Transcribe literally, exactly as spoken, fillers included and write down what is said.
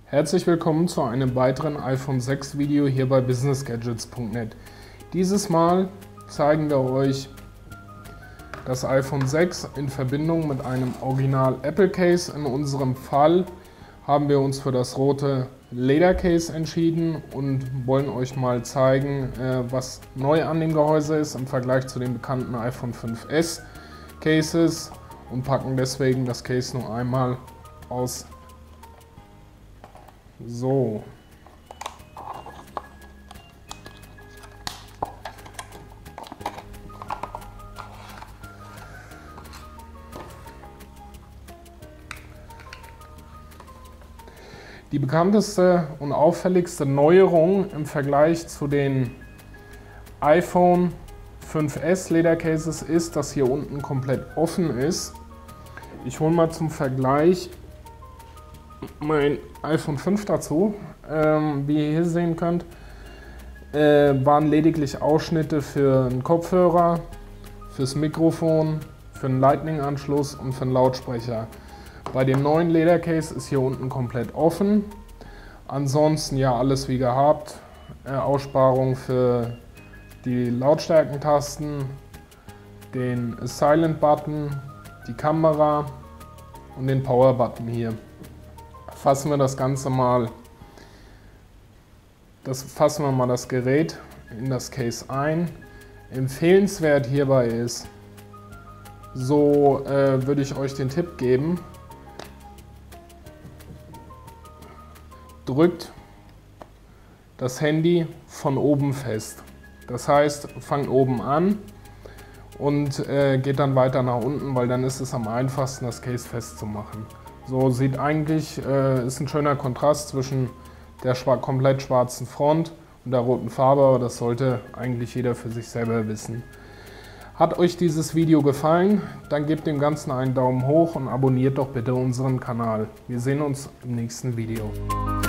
Herzlich willkommen zu einem weiteren iPhone sechs Video hier bei business gadgets punkt net. Dieses Mal zeigen wir euch das iPhone sechs in Verbindung mit einem Original Apple Case. In unserem Fall haben wir uns für das rote Ledercase entschieden und wollen euch mal zeigen, was neu an dem Gehäuse ist im Vergleich zu den bekannten iPhone fünf S Cases und packen deswegen das Case nur einmal aus. So. Die bekannteste und auffälligste Neuerung im Vergleich zu den iPhone fünf S Ledercases ist, dass hier unten komplett offen ist. Ich hole mal zum Vergleich mein iPhone fünf dazu. Ähm, wie ihr hier sehen könnt, äh, waren lediglich Ausschnitte für einen Kopfhörer, fürs Mikrofon, für einen Lightning-Anschluss und für einen Lautsprecher. Bei dem neuen Ledercase ist hier unten komplett offen. Ansonsten ja alles wie gehabt. Äh, Aussparung für die Lautstärkentasten, den Silent-Button, die Kamera und den Power-Button hier. Fassen wir das Ganze mal, das fassen wir mal das Gerät in das Case ein. Empfehlenswert hierbei ist, so äh, würde ich euch den Tipp geben, drückt das Handy von oben fest. Das heißt, fangt oben an und äh, geht dann weiter nach unten, weil dann ist es am einfachsten, das Case festzumachen. So sieht eigentlich, äh, ist ein schöner Kontrast zwischen der schwar- komplett schwarzen Front und der roten Farbe, aber das sollte eigentlich jeder für sich selber wissen. Hat euch dieses Video gefallen, dann gebt dem Ganzen einen Daumen hoch und abonniert doch bitte unseren Kanal. Wir sehen uns im nächsten Video.